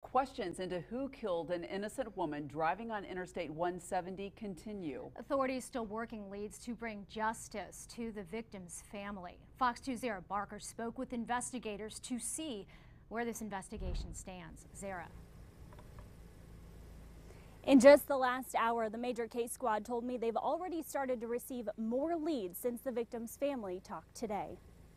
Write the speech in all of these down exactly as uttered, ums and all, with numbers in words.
Questions into who killed an innocent woman driving on Interstate one seventy continue. Authorities still working leads to bring justice to the victim's family. Fox two's Zara Barker spoke with investigators to see where this investigation stands. Zara. In just the last hour, the major case squad told me they've already started to receive more leads since the victim's family talked today.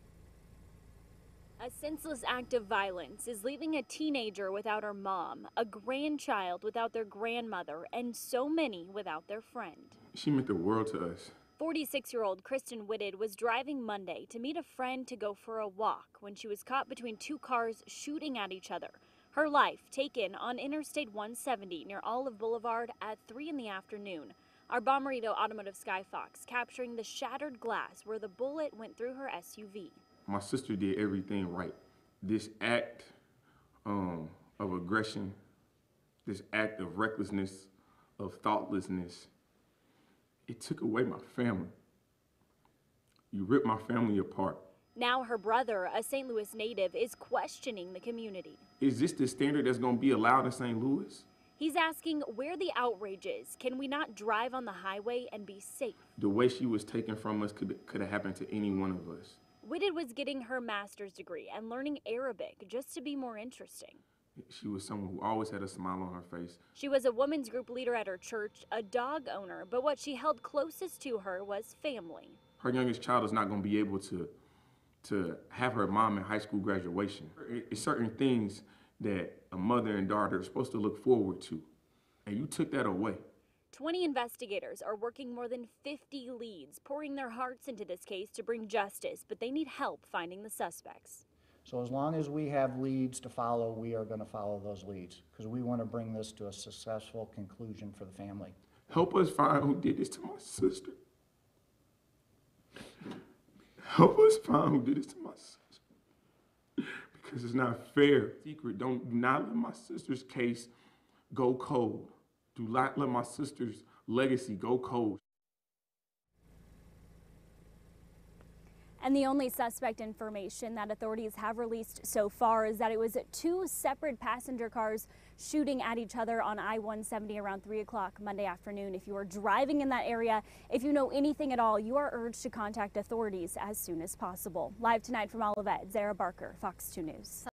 A senseless act of violence is leaving a teenager without her mom, a grandchild without their grandmother, and so many without their friend. She meant the world to us. forty-six-year-old Kristen Whitted was driving Monday to meet a friend to go for a walk when she was caught between two cars shooting at each other. Her life taken on Interstate one seventy near Olive Boulevard at three in the afternoon. Our Bommarito Automotive Skyfox capturing the shattered glass where the bullet went through her S U V. My sister did everything right. This act um, of aggression, this act of recklessness, of thoughtlessness, it took away my family. You ripped my family apart. Now her brother, a Saint Louis native, is questioning the community. Is this the standard that's going to be allowed in Saint Louis? He's asking where the outrage is. Can we not drive on the highway and be safe? The way she was taken from us could, could have happened to any one of us. Whitted was getting her master's degree and learning Arabic just to be more interesting. She was someone who always had a smile on her face. She was a women's group leader at her church, a dog owner, but what she held closest to her was family. Her youngest child is not going to be able to, to have her mom in high school graduation. It's certain things that a mother and daughter are supposed to look forward to, and you took that away. twenty investigators are working more than fifty leads, pouring their hearts into this case to bring justice, but they need help finding the suspects. So as long as we have leads to follow, we are going to follow those leads because we want to bring this to a successful conclusion for the family. Help us find who did this to my sister. Help us find who did this to my sister. Because it's not fair. Secret, don't do not let my sister's case go cold. Do not let my sister's legacy go cold. And the only suspect information that authorities have released so far is that it was two separate passenger cars shooting at each other on I one seventy around three o'clock Monday afternoon. If you are driving in that area, if you know anything at all, you are urged to contact authorities as soon as possible. Live tonight from Olive, Zara Barker, Fox two News.